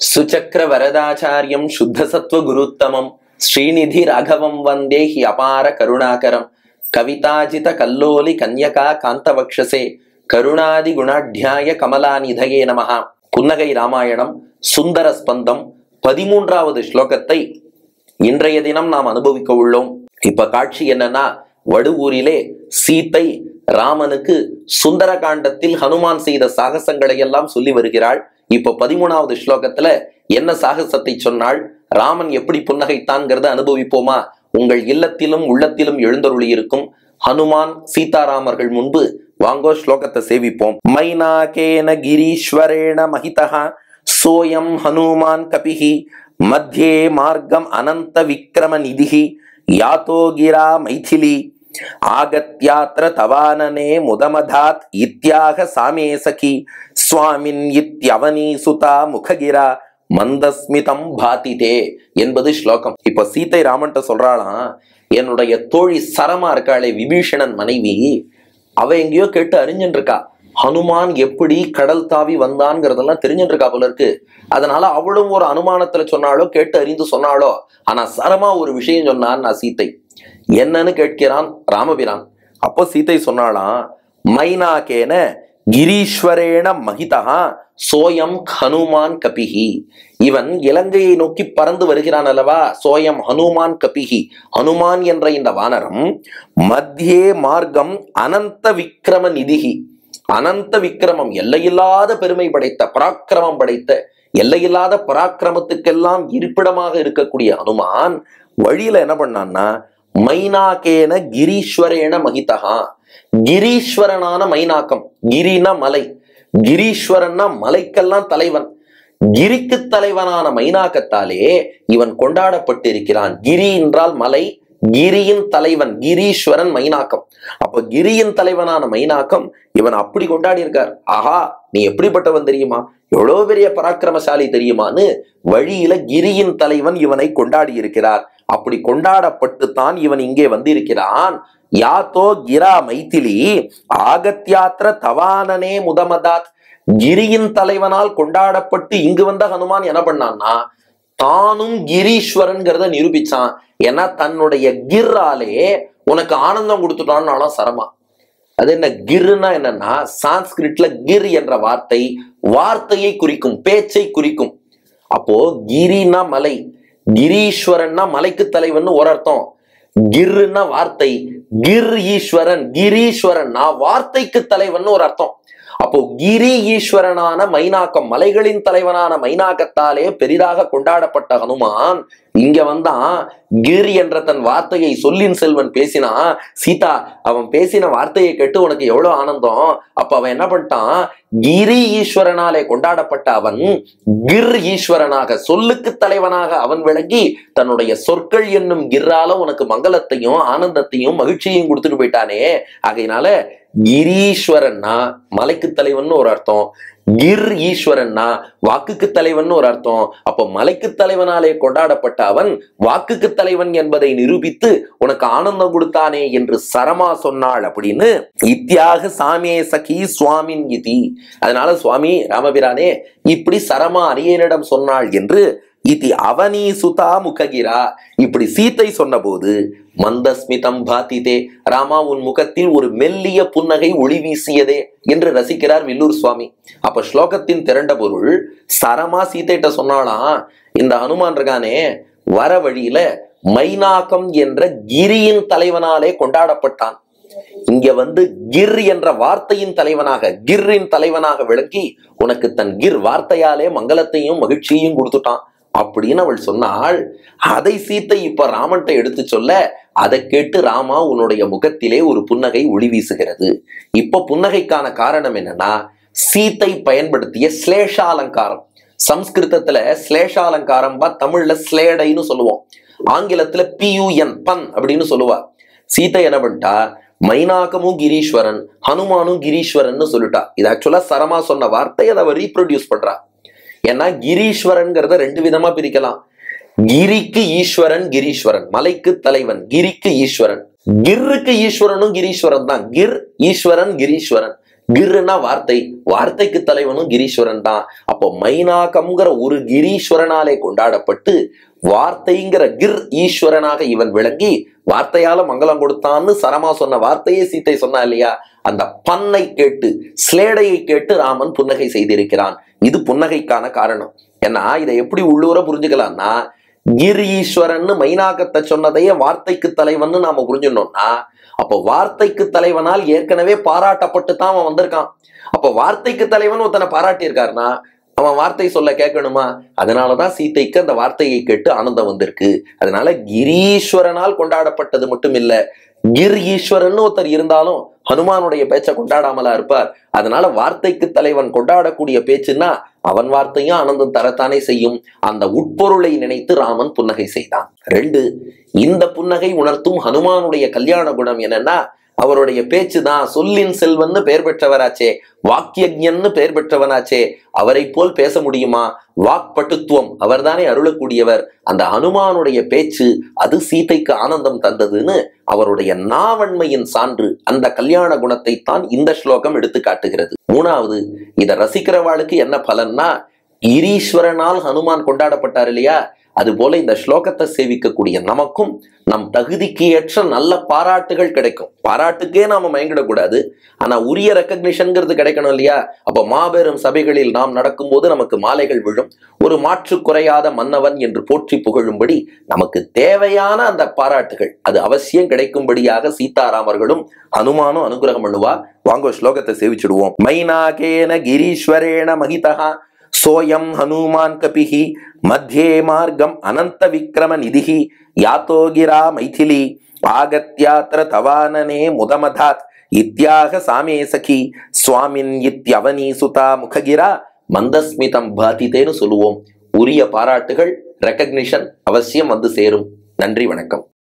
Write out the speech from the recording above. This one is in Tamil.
சுச்சக்கர வரதாச்சாரியம் சுத்த சத்வ குருத்தமம் ஸ்ரீநிதி ராகவம் வந்தே ஹி அபார கருணாகரம் கவிதாஜித கல்லோலி கன்யகா காந்தவக்ஷசே கருணாதி குணாட்யாய கமலாநிதயே நமஹா. புன்னகை ராமாயணம் சுந்தர ஸ்பந்தம் 13வது ஸ்லோகத்தை இன்றைய தினம் நாம் அனுபவிக்க உள்ளோம். இப்ப காட்சி என்னன்னா, வடுவூரிலே சீத்தை ராமனுக்கு சுந்தர காண்டத்தில் ஹனுமான் செய்த சாகசங்களை எல்லாம் சொல்லி வருகிறாள். இப்ப 13வது ஸ்லோகத்துல என்ன சாகசத்தை சொன்னாள், ராமன் எப்படி புன்னகைத்தான்கிறத அனுபவிப்போமா? உங்கள் இல்லத்திலும் உள்ளத்திலும் எழுந்தருளி இருக்கும் ஹனுமான் சீதாராமர்கள் முன்பு வாங்கோ ஸ்லோகத்தை சேவிப்போம். மைனாகேன கிரீஸ்வரேண மஹிதஹ சோயம் ஹனுமான் கபிஹி மத்யே மார்க்கம் அனந்த விக்ரம நிதிஹி யாதோ கிரா மைதிலி ஆகத்யாத்ர தவானனே முதமதாத் இத்யாக சாமே சகி ஸ்வாமின் இத்யவனி சுதா முககிரா மந்தஸ்மிதம் பாதிதே என்பது ஸ்லோகம். இப்ப சீத்தை ராமன்ட்ட சொல்றாளாம், என்னுடைய தோழி சரமா இருக்காளே விபீஷணன் மனைவி, அவ எங்கேயோ கேட்டு அறிஞ்சுட்டு இருக்கா, ஹனுமான் எப்படி கடல் தாவி வந்தான்ங்கிறதெல்லாம் தெரிஞ்சுட்டு இருக்கா போல இருக்கு. அதனால அவளும் ஒரு அனுமானத்துல சொன்னாலோ கேட்டு அறிந்து சொன்னாலோ. ஆனா சரமா ஒரு விஷயம் சொன்னான் நான் சீத்தை. என்னன்னு கேட்கிறான் ராமபிரான். அப்போ சீத்தை சொன்னாலாம், மைனாகேன கிரீஸ்வரேண மகிதா சோயம் ஹனுமான் கபிஹி. இவன் இலங்கையை நோக்கி பறந்து வருகிறான் அல்லவா, சோயம் ஹனுமான் கபிஹி. ஹனுமான் என்ற இந்த வானரம் மத்தியே மார்க்கம் அனந்த விக்ரம நிதிஹி. அனந்த விக்ரமம், எல்லையில்லாத பெருமை படைத்த, பராக்கிரமம் படைத்த, எல்லையில்லாத பராக்கிரமத்துக்கெல்லாம் இருப்பிடமாக இருக்கக்கூடிய ஹனுமான் வழியில என்ன பண்ணான்னா, மைனாகேன கிரீஸ்வரேன மகிதா. கிரீஸ்வரனான மைனாக்கம், கிரினா மலை, கிரீஸ்வரன்னா மலைக்கெல்லாம் தலைவன், கிரிக்கு தலைவனான மைனாக்கத்தாலே இவன் கொண்டாடப்பட்டிருக்கிறான். கிரி என்றால் மலை, கிரியின் தலைவன் கிரீஸ்வரன் மைனாக்கம். அப்ப கிரியின் தலைவனான மைனாக்கம் இவன் அப்படி கொண்டாடி இருக்கார். ஆஹா, நீ எப்படிப்பட்டவன் தெரியுமா, எவ்வளவு பெரிய பராக்கிரமசாலி தெரியுமான்னு வழியில கிரியின் தலைவன் இவனை கொண்டாடி இருக்கிறார். அப்படி கொண்டாடப்பட்டுத்தான் இவன் இங்கே வந்திருக்கிறான். யாத்தோ கிரா மைதிலி ஆகத்யாத்ர தவானனே முதமதாத். கிரியின் தலைவனால் கொண்டாடப்பட்டு இங்கு வந்த ஹனுமான் என்ன பண்ணான்னா, தானும் கிரீஸ்வரன்கிறத நிரூபிச்சான். ஏன்னா தன்னுடைய கிர்ராலே உனக்கு ஆனந்தம் கொடுத்துட்டான்னாலும் சரமா. அது என்ன கிர்னா என்னன்னா, சான்ஸ்கிரிட்ல கிர் என்ற வார்த்தை வார்த்தையை குறிக்கும், பேச்சை குறிக்கும். அப்போ கிரினா மலை, கிரீஸ்வரன்னா மலைக்கு தலைவன் ஒரு அர்த்தம். கிர்னா வார்த்தை, கிர் ஈஸ்வரன், கிரீஸ்வரன்னா வார்த்தைக்கு தலைவன் ஒரு அர்த்தம். அப்போ கிரி ஈஸ்வரனான மைனாக்கம், மலைகளின் தலைவனான மைனாக்கத்தாலே பெரிதாக கொண்டாடப்பட்ட ஹனுமான் இங்க வந்தான். கிர் என்ற தன் வார்த்தையை சொல்லின் செல்வன் பேசினா, சீதா அவன் பேசின வார்த்தையை கேட்டு உனக்கு எவ்வளவு ஆனந்தம். அப்ப அவன் என்ன பண்ணிட்டான், கிரி ஈஸ்வரனாலே கொண்டாடப்பட்ட அவன் கிர் ஈஸ்வரனாக, சொல்லுக்கு தலைவனாக அவன் விளங்கி தன்னுடைய சொற்கள் என்னும் கிர்ரால உனக்கு மங்களத்தையும் ஆனந்தத்தையும் மகிழ்ச்சியையும் கொடுத்துட்டு போயிட்டானே. ஆகையினால கிரீஸ்வரன்னா மலைக்கு தலைவன் ஒரு அர்த்தம், கிர் ஈஸ்வரன்னா வாக்குக்கு தலைவன் ஒரு அர்த்தம். அப்போ மலைக்கு தலைவனாலே கொண்டாடப்பட்ட அவன் வாக்குக்கு தலைவன் என்பதை நிரூபித்து உனக்கு ஆனந்தம் கொடுத்தானே என்று சரமா சொன்னாள். அப்படின்னு இத்தியாக சாமே சகி சுவாமின் இதி. அதனால சுவாமி ராமபிரானே இப்படி சரமா அரியனிடம் சொன்னாள் என்று இதி அவனி சுதா முககிரா. இப்படி சீத்தை சொன்ன போது மந்தஸ்மிதம் பாதிதே, ராமா உன் முகத்தில் ஒரு மெல்லிய புன்னகை ஒளி வீசியதே என்று ரசிக்கிறார் வில்லூர் சுவாமி. அப்ப ஸ்லோகத்தின் திரண்ட பொருள், சரமா சீத்தைட்ட சொன்னாலாம், இந்த ஹனுமான் இருக்கானே வர வழியில மைனாக்கம் என்ற கிரியின் தலைவனாலே கொண்டாடப்பட்டான். இங்க வந்து கிர் என்ற வார்த்தையின் தலைவனாக, கிர்ரின் தலைவனாக விளங்கி உனக்கு தன் கிர் வார்த்தையாலே மங்களத்தையும் மகிழ்ச்சியையும் கொடுத்துட்டான் அப்படின்னு அவள் சொன்னாள். அதை சீத்தை இப்ப ராமன்ட்ட எடுத்து சொல்ல, அதை கேட்டு ராமா உன்னுடைய முகத்திலே ஒரு புன்னகை ஒளி வீசுகிறது. இப்ப புன்னகைக்கான காரணம் என்னன்னா, சீத்தை பயன்படுத்திய ஸ்லேஷாலங்காரம். சம்ஸ்கிருதத்துல ஸ்லேஷாலங்காரம் தமிழ்ல ஸ்லேடைன்னு சொல்லுவோம், ஆங்கிலத்துல PUN பன் அப்படின்னு சொல்லுவா. சீத்தை என்ன பண்ணிட்டா, மைனாக்கமும் கிரீஸ்வரன் ஹனுமானும் கிரீஸ்வரன் சொல்லிட்டா. இது ஆக்சுவலா சரமா சொன்ன வார்த்தை, அதை அவ ரீப்ரொடியூஸ் பண்றா. ஏன்னா கிரீஸ்வரன்கிறத ரெண்டு விதமா பிரிக்கலாம். கிரிக்கு ஈஸ்வரன் கிரீஸ்வரன், மலைக்கு தலைவன் கிரிக்கு ஈஸ்வரன். கிர்ருக்கு ஈஸ்வரனும் கிரீஸ்வரன் தான், கிர் ஈஸ்வரன் கிரீஸ்வரன். கிர்னா வார்த்தை, வார்த்தைக்கு தலைவனும் கிரீஸ்வரன் தான். அப்போ மைனாகம்ங்கிற ஒரு கிரீஸ்வரனாலே கொண்டாடப்பட்டு வார்த்தைங்கிற கிர் ஈஸ்வரனாக இவன் விளங்கி வார்த்தையால மங்களம் கொடுத்தான்னு சரமா சொன்ன வார்த்தையே சீத்தை சொன்னா இல்லையா, அந்த பண்ணை கேட்டு ஸ்லேடையை கேட்டு ராமன் புன்னகை செய்திருக்கிறான். இது புன்னகைக்கான காரணம். ஏன்னா இதை எப்படி உள்ளூர புரிஞ்சுக்கலாம்னா, கிர் ஈஸ்வரன் மைனாகத்தை சொன்னதையே வார்த்தைக்கு தலைவன் நாம புரிஞ்சுட்டோம்னா, அப்போ வார்த்தைக்கு தலைவனால் ஏற்கனவே பாராட்டப்பட்டு தான் அவன் வந்திருக்கான். அப்போ வார்த்தைக்கு தலைவன் ஒருத்தனை பாராட்டி இருக்காருன்னா அவன் வார்த்தை சொல்ல கேட்கணுமா? அதனாலதான் சீத்தைக்கு அந்த வார்த்தையை கேட்டு ஆனந்தம் வந்திருக்கு. அதனால கிரீஸ்வரனால் கொண்டாடப்பட்டது மட்டும் இல்ல, கிர் ஈஸ்வரன் ஒருத்தர் இருந்தாலும் ஹனுமானுடைய பேச்சை கொண்டாடாமலா இருப்பார். அதனால வார்த்தைக்கு தலைவன் கொண்டாடக்கூடிய பேச்சுன்னா அவன் வார்த்தையும் ஆனந்தம் தரத்தானே செய்யும். அந்த உட்பொருளை நினைத்து ராமன் புன்னகை செய்தான். 2, இந்த புன்னகை உணர்த்தும் ஹனுமானுடைய கல்யாண குணம் என்னன்னா, அவருடைய பேச்சு தான் சொல்லின் செல்வன்னு பெயர் பெற்றவராச்சே, வாக்கியஜன்னு பெயர் பெற்றவனாச்சே, அவரை போல் பேச முடியுமா? வாக்பட்டுத்துவம், அவர் தானே அருளக்கூடியவர். அந்த ஹனுமானுடைய பேச்சு அது சீதைக்கு ஆனந்தம் தந்ததுன்னு அவருடைய நாவன்மையின் சான்று அந்த கல்யாண குணத்தை தான் இந்த ஸ்லோகம் எடுத்து காட்டுகிறது. 3வது, இதை ரசிக்கிறவாளுக்கு என்ன பலன்னா, கிரீஸ்வரனால் ஹனுமான் கொண்டாடப்பட்டார் இல்லையா, அது போல இந்த ஸ்லோகத்தை சேவிக்கக்கூடிய நமக்கும் நம் தகுதிக்கு ஏற்ற நல்ல பாராட்டுகள் கிடைக்கும். பாராட்டுக்கே நாம மயங்கிடக்கூடாது, ஆனா உரிய ரெக்கக்னிஷன்ங்கிறது கிடைக்கணும் இல்லையா. அப்ப மாபெரும் சபைகளில் நாம் நடக்கும்போது நமக்கு மாலைகள் விழும். ஒரு மாற்று குறையாத மன்னவன் என்று போற்றி புகழும்படி நமக்கு தேவையான அந்த பாராட்டுகள் அது அவசியம் கிடைக்கும்படியாக சீதாராமர்களும் ஹனுமானும் அனுகிரகம் பண்ணுவா. வாங்க ஸ்லோகத்தை சேவிச்சிடுவோம். மைனாகேன கிரீஸ்வரேண மகிதா சோயம் ஹனுமான் கபிஹி மத்தியே மார்க்கம் அனந்த விக்ரம நிதிஹி யாத்தோ கிரா மைதிலி ஆகத்யாத்ர தவானனே முதமதாத் இத்யாக சாமே சகி சுவாமின் இத்யவனி சுதா முககிரா மந்தஸ்மிதம் பாதிதேன்னு சொல்லுவோம். உரிய பாராட்டுகள் ரெக்கக்னிஷன் அவசியம் வந்து சேரும். நன்றி, வணக்கம்.